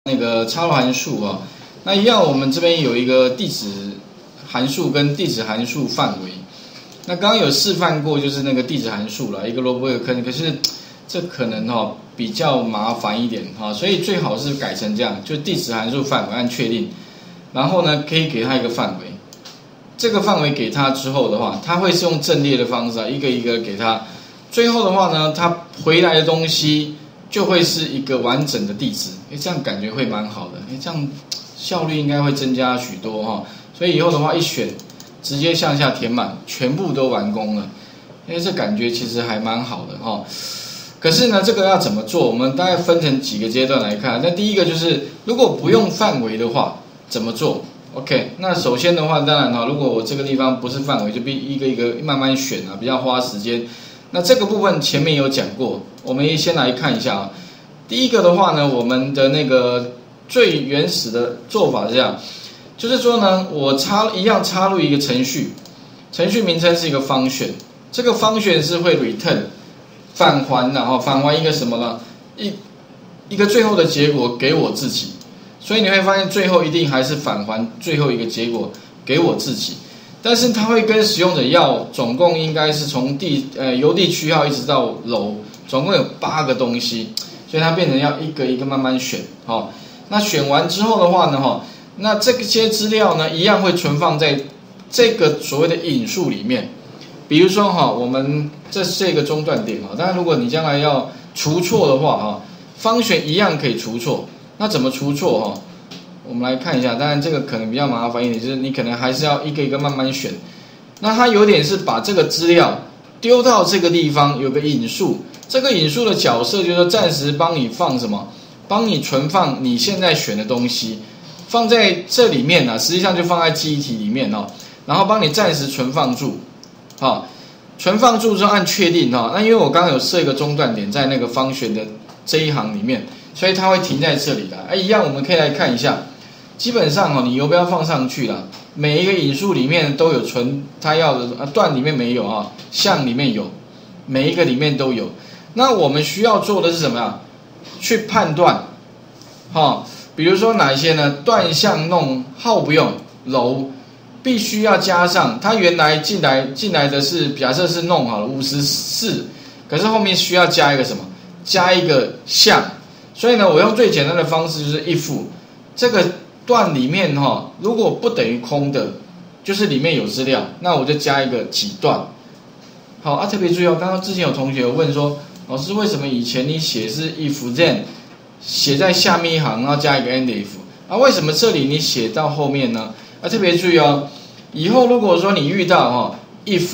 那个插入函数啊，那一样我们这边有一个地址函数跟地址函数范围。那刚刚有示范过，就是那个地址函数了，一个萝卜一个坑，可是这可能比较麻烦一点所以最好是改成这样，就地址函数范围按确定，然后呢可以给它一个范围，这个范围给它之后的话，它会是用阵列的方式一个一个给它，最后的话呢，它回来的东西就会是一个完整的地址，这样感觉会蛮好的，这样效率应该会增加许多所以以后的话一选，直接向下填满，全部都完工了，这感觉其实还蛮好的可是呢，这个要怎么做？我们大概分成几个阶段来看。那第一个就是，如果不用范围的话，怎么做 ？OK， 那首先的话，当然如果我这个地方不是范围，就一个一个慢慢选比较花时间。那这个部分前面有讲过，我们先来看一下第一个的话呢，我们的那个最原始的做法是这样，就是说呢，我一样插入一个程序，程序名称是一个function，这个function是会 return 返还的返还一个什么呢？一个最后的结果给我自己，所以你会发现最后一定还是返还最后一个结果给我自己。但是它会跟使用者要总共应该是从邮递区号一直到楼，总共有8个东西，所以它变成要一个一个慢慢选那选完之后的话呢那这些资料呢一样会存放在这个所谓的引数里面。比如说我们这是一个中断点当然如果你将来要除错的话function一样可以除错。那怎么除错我们来看一下，当然这个可能比较麻烦一点，就是你可能还是要一个一个慢慢选。那它有点是把这个资料丢到这个地方，有个引数，这个引数的角色就是说暂时帮你放什么，帮你存放你现在选的东西，放在这里面实际上就放在记忆体里面然后帮你暂时存放住存放住之后按确定那因为我刚刚有设一个中断点在那个function的这一行里面，所以它会停在这里的一样我们可以来看一下。基本上你游标放上去了，每一个引数里面都有存它要的段里面没有项里面有，每一个里面都有。那我们需要做的是什么呀？去判断比如说哪一些呢？段项弄号不用，楼必须要加上，它原来进来的是假设是弄好了54，可是后面需要加一个什么？加一个项。所以呢，我用最简单的方式就是 if 这个段里面如果不等于空的，就是里面有资料，那我就加一个几段。好特别注意刚刚之前有同学有问说，老师为什么以前你写是 if then 写在下面一行，然后加一个 end if 为什么这里你写到后面呢？特别注意以后如果说你遇到if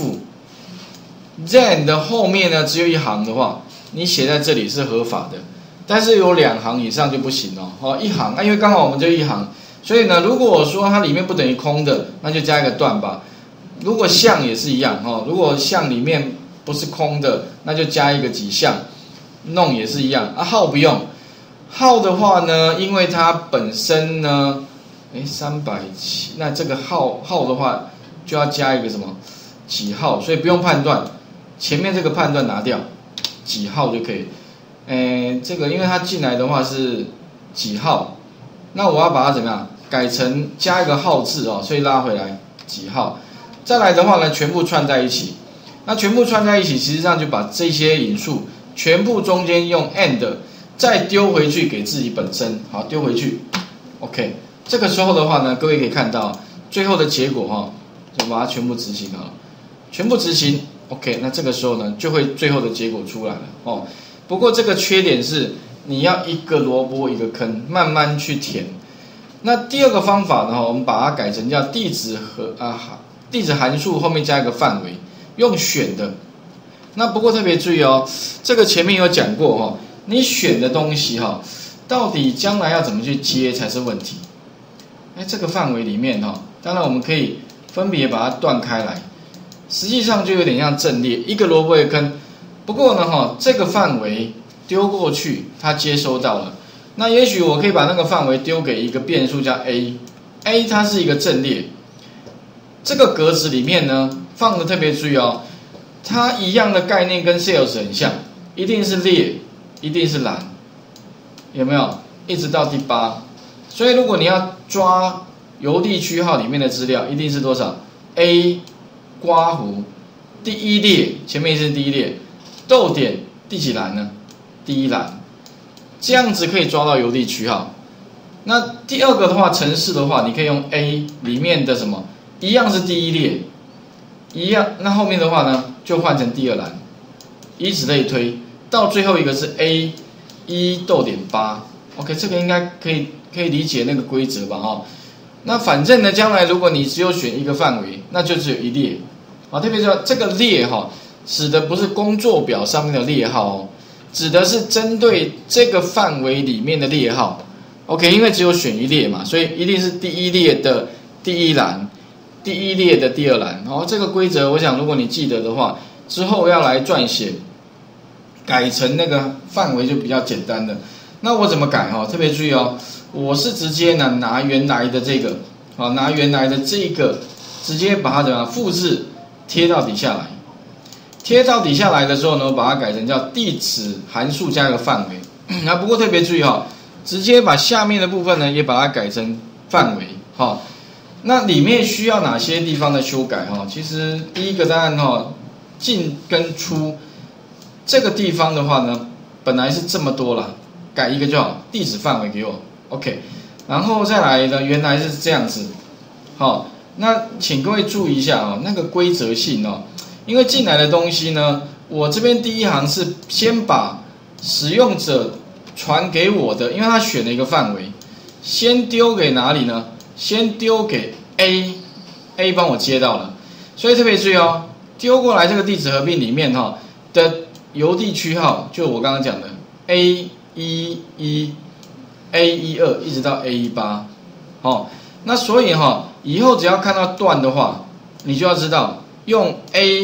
then 的后面呢只有一行的话，你写在这里是合法的。但是有2行以上就不行一行因为刚好我们就一行，所以呢，如果说它里面不等于空的，那就加一个段吧。如果项也是一样如果项里面不是空的，那就加一个几项。弄也是一样号不用，号的话呢，因为它本身呢370，那这个号的话就要加一个什么几号，所以不用判断，前面这个判断拿掉，几号就可以。这个因为它进来的话是几号，那我要把它怎么样改成加一个号字所以拉回来几号。再来的话呢，全部串在一起。那全部串在一起，实际上就把这些引数全部中间用 and 再丢回去给自己本身，好丢回去。OK， 这个时候的话呢，各位可以看到最后的结果就把它全部执行全部执行。OK， 那这个时候呢，就会最后的结果出来了不过这个缺点是你要一个萝卜一个坑慢慢去填。那第二个方法呢，我们把它改成叫地址函数后面加一个范围，用选的。那不过特别注意这个前面有讲过你选的东西到底将来要怎么去接才是问题。这个范围里面当然我们可以分别把它断开来，实际上就有点像阵列，一个萝卜一个坑。不过呢这个范围丢过去它接收到了，那也许我可以把那个范围丢给一个变数叫 a 它是一个阵列，这个格子里面呢放的特别注意它一样的概念跟 sales 很像，一定是列一定是栏，有没有一直到第8，所以如果你要抓邮递区号里面的资料，一定是多少 ？A 刮弧第1列，前面是第1列，逗点第几栏呢？第1栏，这样子可以抓到邮递区号。那第2个的话，程式的话，你可以用 A 里面的什么，一样是第1列，一样，那后面的话呢，就换成第2栏，以此类推，到最后一个是 A 1逗点8。OK， 这个应该可以理解那个规则吧？哈，那反正呢，将来如果你只有选一个范围，那就只有1列。啊，特别是这个列哈，指的不是工作表上面的列号哦，指的是针对这个范围里面的列号。OK， 因为只有选1列嘛，所以一定是第1列的第1栏，第1列的第2栏。好，这个规则，我想如果你记得的话，之后要来撰写，改成那个范围就比较简单的。那我怎么改哈？特别注意哦，我是直接呢拿原来的这个，好，拿原来的这个，直接把它怎么样复制贴到底下来。贴到底下来的时候呢，我把它改成叫地址函数加一个范围。那不过特别注意哈，直接把下面的部分呢也把它改成范围。好，那里面需要哪些地方的修改哈？其实第一个当然哈，进跟出这个地方的话呢，本来是这么多啦。改一个就好，地址范围给我 ，OK， 然后再来呢，原来是这样子，好，那请各位注意一下啊，那个规则性哦，因为进来的东西呢，我这边第一行是先把使用者传给我的，因为他选了一个范围，先丢给哪里呢？先丢给 A 帮我接到了，所以特别注意哦，丢过来这个地址合并里面哈的邮递区号，就我刚刚讲的 A11、A12一直到 A18，好，那所以哈，以后只要看到段的话，你就要知道用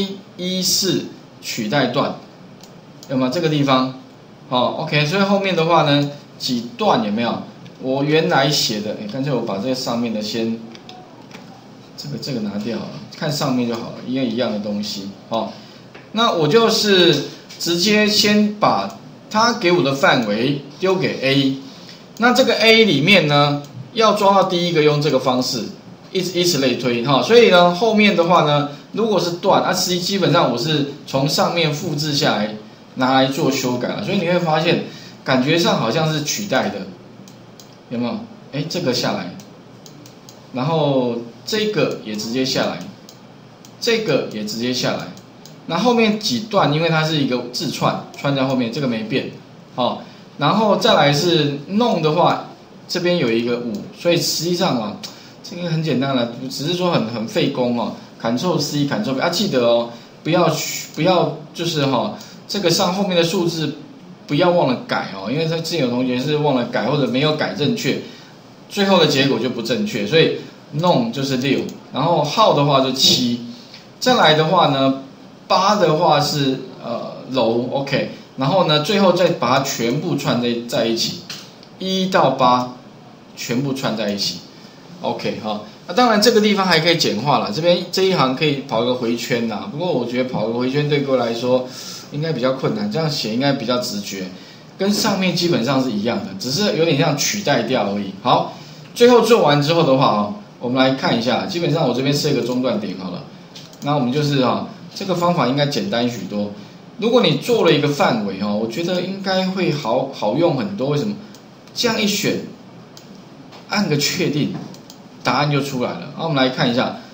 A14取代段，有没有这个地方？好 ，OK， 所以后面的话呢，几段有没有？我原来写的，干脆我把这个上面的先，这个拿掉好了，看上面就好了，因为一样的东西，哦，那我就是直接先把他给我的范围丢给 A， 那这个 A 里面呢，要抓到第一个用这个方式，以此类推哈。所以呢，后面的话呢，如果是段，啊，基本上我是从上面复制下来拿来做修改了，所以你会发现感觉上好像是取代的，有没有？哎，这个下来，然后这个也直接下来，这个也直接下来。那后面几段，因为它是一个字串在后面，这个没变，哦，然后再来是弄的话，这边有一个5，所以实际上啊，这个很简单了，只是说很费工哦。Ctrl C Ctrl V 啊，记得哦，不要就是哈，这个上后面的数字不要忘了改哦，因为之前有同学是忘了改或者没有改正确，最后的结果就不正确，所以弄就是6，然后号的话就7，再来的话呢。8的话是楼 OK， 然后呢，最后再把它全部串在一起，1到8全部串在一起 ，OK 哈。那当然这个地方还可以简化了，这一行可以跑一个回圈呐。不过我觉得跑个回圈对各位来说应该比较困难，这样写应该比较直觉，跟上面基本上是一样的，只是有点像取代掉而已。好，最后做完之后的话啊，我们来看一下，基本上我这边设一个中断点好了，那我们就是啊。这个方法应该简单许多。如果你做了一个范围哦，我觉得应该会好用很多。为什么？这样一选，按个确定，答案就出来了。好，我们来看一下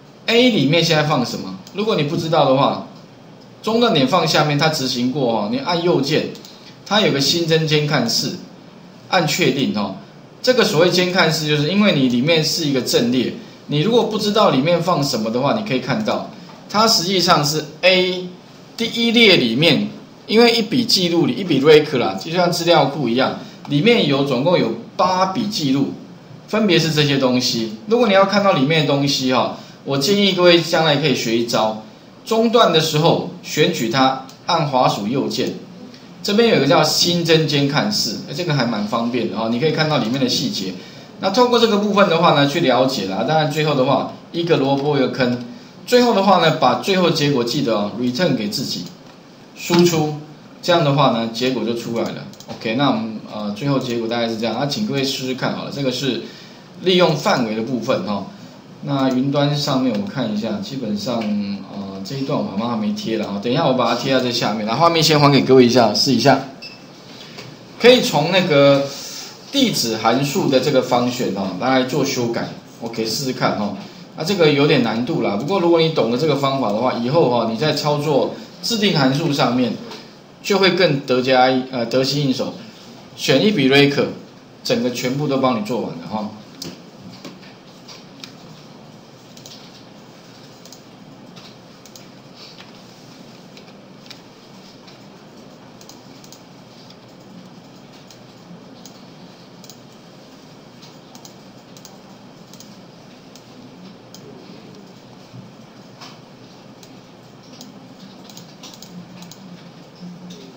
A 里面现在放什么？如果你不知道的话，中断点放下面，它执行过哦，你按右键，它有个新增监看室，按确定哦。这个所谓监看室，就是因为你里面是一个阵列，你如果不知道里面放什么的话，你可以看到。它实际上是 A 第1列里面，因为一笔记录里一笔 rec 啦，就像资料库一样，里面总共有8笔记录，分别是这些东西。如果你要看到里面的东西哈，我建议各位将来可以学一招，中断的时候选取它，按滑鼠右键，这边有一个叫新增监看室，这个还蛮方便的哈，你可以看到里面的细节。那透过这个部分的话呢，去了解啦。当然最后的话，一个萝卜一个坑。最后的话呢，把最后结果记得哦 ，return 给自己，输出，这样的话呢，结果就出来了。OK， 那我们最后结果大概是这样。那请各位试试看好了，这个是利用范围的部分哈。那云端上面我看一下，基本上这一段我好像还没贴了啊，等一下我把它贴在这下面。那画面先还给各位一下，试一下，可以从那个地址函数的这个方选来做修改，我可以试试看哈。这个有点难度啦，不过如果你懂得这个方法的话，以后你在操作制定函数上面就会更得心应手。选一笔 Rake， 整个全部都帮你做完了哈。